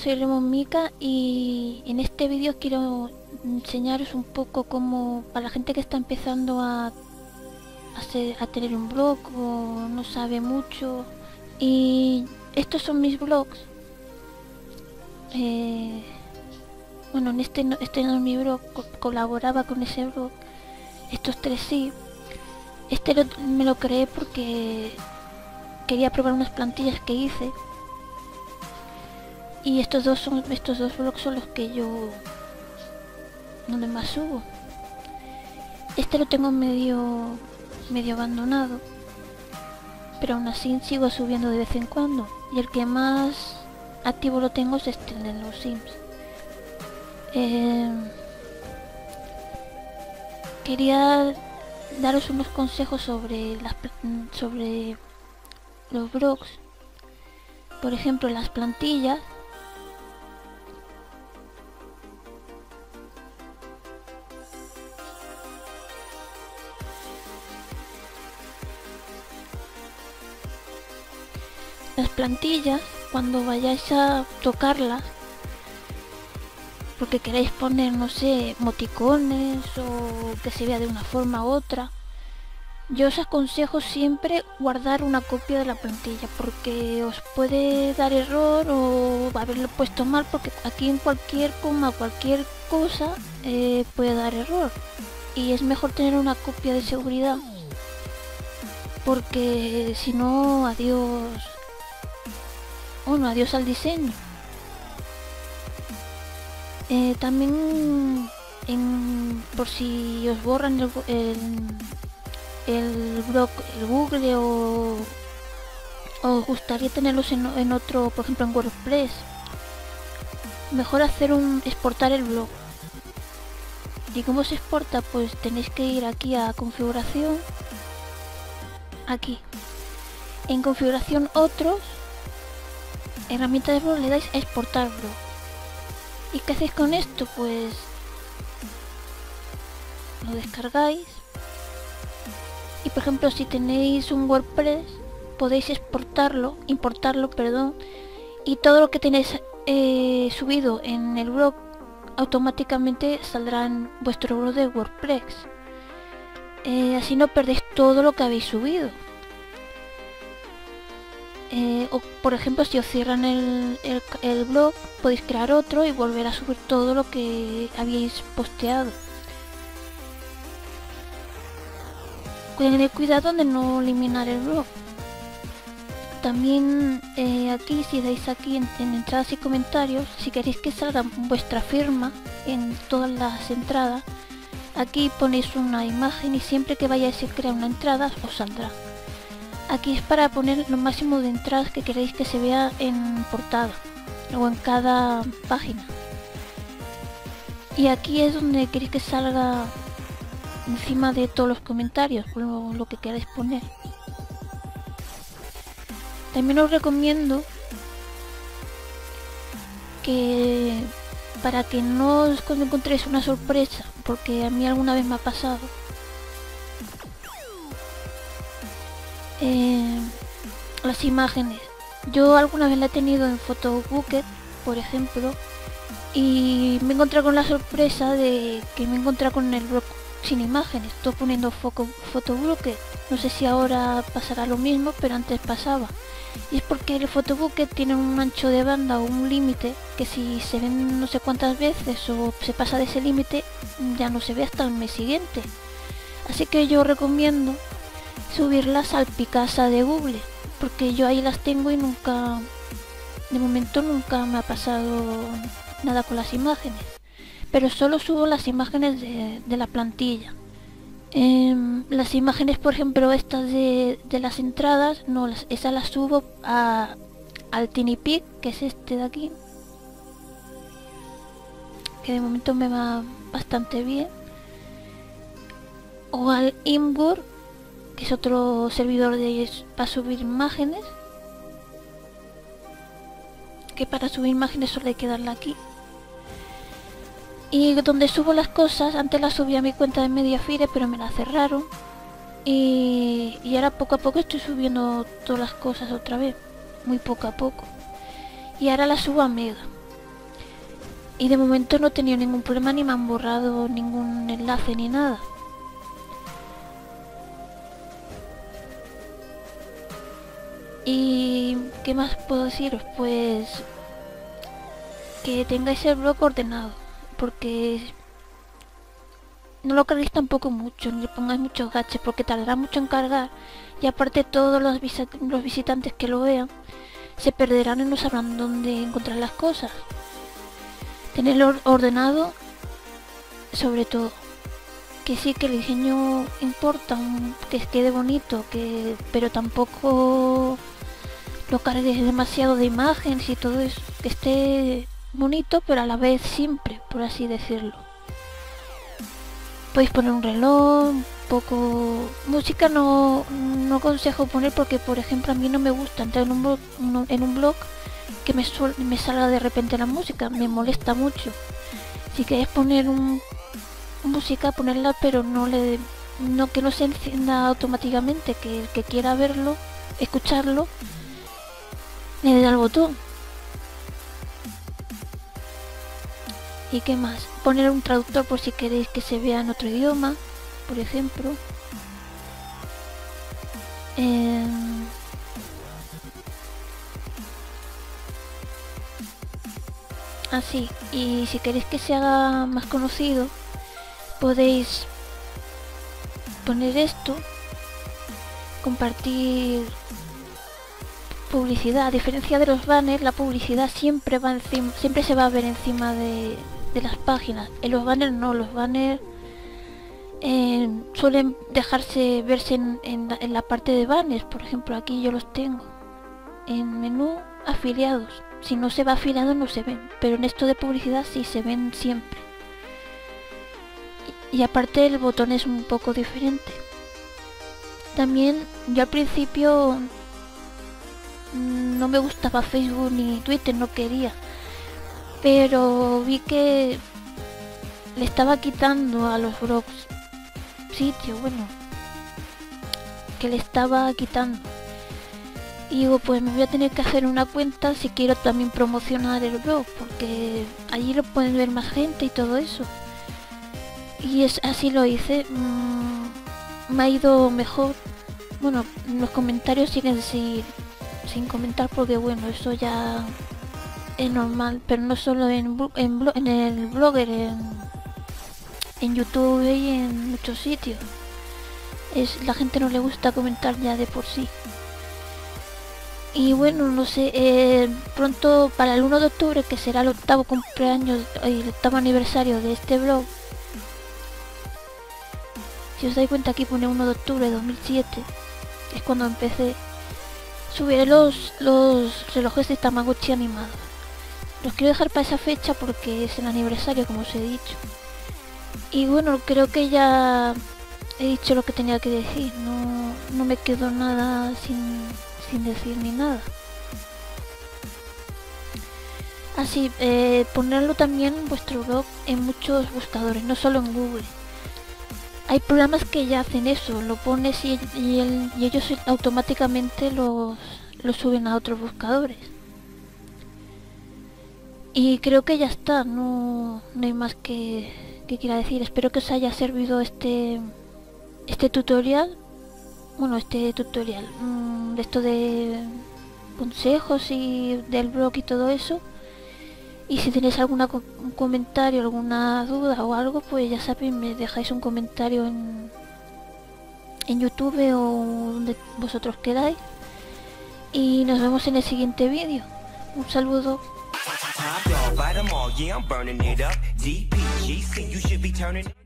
soy Lemon Mika y en este vídeo quiero enseñaros un poco cómo, para la gente que está empezando a tener un blog o no sabe mucho. Y estos son mis blogs. Bueno, este no es mi blog, colaboraba con ese blog. Estos tres sí. Me lo creé porque quería probar unas plantillas que hice. Y estos dos blogs son los que yo donde más subo. Este lo tengo medio abandonado, pero aún así sigo subiendo de vez en cuando. Y el que más activo lo tengo es este de los Sims. Quería daros unos consejos sobre los blogs. Por ejemplo, las plantillas. Las plantillas, cuando vayáis a tocarlas, porque queréis poner, no sé, emoticones o que se vea de una forma u otra, yo os aconsejo siempre guardar una copia de la plantilla, porque os puede dar error o haberlo puesto mal, porque aquí en cualquier coma, cualquier cosa puede dar error. Y es mejor tener una copia de seguridad, porque si no, adiós. Bueno, adiós al diseño. También por si os borran el blog, el Google, o os gustaría tenerlos en otro, por ejemplo en WordPress, mejor exportar el blog. ¿Y cómo se exporta? Pues tenéis que ir aquí a configuración, aquí en configuración otros, herramienta de blog, le dais a exportar blog. ¿Y qué hacéis con esto? Pues lo descargáis y, por ejemplo, si tenéis un WordPress, podéis importarlo, perdón, y todo lo que tenéis subido en el blog automáticamente saldrá en vuestro blog de WordPress. Así no perdéis todo lo que habéis subido. O por ejemplo, si os cierran el blog, podéis crear otro y volver a subir todo lo que habéis posteado. Tened cuidado de no eliminar el blog. También aquí, si dais aquí en entradas y comentarios, si queréis que salga vuestra firma en todas las entradas, aquí ponéis una imagen y siempre que vayáis a crear una entrada os saldrá. Aquí es para poner lo máximo de entradas que queréis que se vea en portada o en cada página. Y aquí es donde queréis que salga encima de todos los comentarios, lo que queráis poner. También os recomiendo que, para que no os encontréis una sorpresa, porque a mí alguna vez me ha pasado, las imágenes. Yo alguna vez la he tenido en Photobucket, por ejemplo, y me he encontrado con la sorpresa de que me he encontrado con el blog sin imágenes. Estoy poniendo Photobucket. No sé si ahora pasará lo mismo, pero antes pasaba. Y es porque el Photobucket tiene un ancho de banda o un límite que si se ven no sé cuántas veces o se pasa de ese límite, ya no se ve hasta el mes siguiente. Así que yo recomiendo subirlas al Picasa de Google, porque yo ahí las tengo y nunca, de momento nunca me ha pasado nada con las imágenes, pero solo subo las imágenes de la plantilla. Las imágenes, por ejemplo, estas de las entradas, no, esas las subo al TinyPic, que es este de aquí, que de momento me va bastante bien, o al Imgur, que es otro servidor para subir imágenes, que para subir imágenes solo hay que darle aquí. Y donde subo las cosas, antes las subí a mi cuenta de Mediafire, pero me la cerraron, y ahora poco a poco estoy subiendo todas las cosas otra vez, muy poco a poco, y ahora las subo a Mega. Y de momento no he tenido ningún problema ni me han borrado ningún enlace ni nada. ¿Y qué más puedo deciros? Pues que tengáis el blog ordenado, porque no lo carguéis tampoco mucho, ni le pongáis muchos gaches, porque tardará mucho en cargar, y aparte todos los visitantes que lo vean se perderán y no sabrán dónde encontrar las cosas. Tenerlo ordenado, sobre todo. Que sí, que el diseño importa, que quede bonito, pero tampoco lo cargues demasiado de imágenes y todo eso. Que esté bonito, pero a la vez simple, por así decirlo. Podéis poner un reloj, un poco... Música no aconsejo poner porque, por ejemplo, a mí no me gusta entrar en un blog que me salga de repente la música, me molesta mucho. Si queréis poner música, ponerla, pero que no se encienda automáticamente, que el que quiera verlo, escucharlo, le dé al botón. ¿Y qué más? Poner un traductor por si queréis que se vea en otro idioma, por ejemplo. Así, y si queréis que se haga más conocido, podéis poner esto, compartir publicidad. A diferencia de los banners, la publicidad siempre se va a ver encima de las páginas. En los banners no, los banners suelen dejarse verse en la parte de banners. Por ejemplo, aquí yo los tengo en menú afiliados. Si no se va afiliado no se ven, pero en esto de publicidad sí se ven siempre. Y aparte el botón es un poco diferente. También yo al principio no me gustaba Facebook ni Twitter, no quería, pero vi que le estaba quitando a los blogs sitio, bueno, que le estaba quitando. Y digo, pues me voy a tener que hacer una cuenta si quiero también promocionar el blog, porque allí lo pueden ver más gente y todo eso. Y así lo hice. Me ha ido mejor. Bueno, los comentarios siguen sin comentar porque bueno, eso ya es normal, pero no solo en el Blogger, en YouTube y en muchos sitios. La gente no le gusta comentar ya de por sí. Y bueno, no sé, pronto para el 1 de octubre, que será el octavo cumpleaños y el octavo aniversario de este blog, si os dais cuenta aquí pone 1 de octubre de 2007, es cuando empecé, subiré los relojes de Tamagotchi animados. Los quiero dejar para esa fecha porque es el aniversario, como os he dicho. Y bueno, creo que ya he dicho lo que tenía que decir, no me quedo nada sin decir ni nada. Así, ponerlo también en vuestro blog en muchos buscadores, no solo en Google. Hay programas que ya hacen eso, lo pones y ellos automáticamente lo suben a otros buscadores. Y creo que ya está, no hay más que quiera decir. Espero que os haya servido este tutorial. Bueno, de esto de consejos y del blog y todo eso. Y si tenéis algún comentario, alguna duda o algo, pues ya sabéis, me dejáis un comentario en YouTube o donde vosotros queráis. Y nos vemos en el siguiente vídeo. Un saludo.